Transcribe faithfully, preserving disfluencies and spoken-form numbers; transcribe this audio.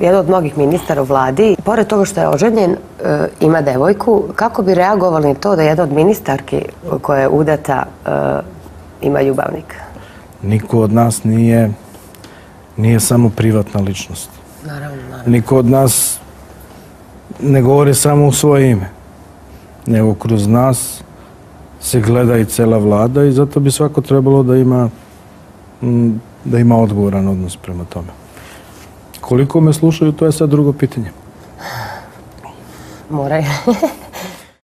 jedan od mnogih ministara u vladi, pored toga što je oženjen, ima devojku, kako bi reagovali na to da jedna od ministarki koja je udata ima ljubavnika? Niko od nas nije, nije samo privatna ličnost. Naravno, naravno. Niko od nas ne govori samo u svoje ime, nego kroz nas se gleda i cela vlada i zato bi svako trebalo da ima, da ima odgovoran odnos prema tome. Koliko me slušaju, to je sad drugo pitanje. Moraju.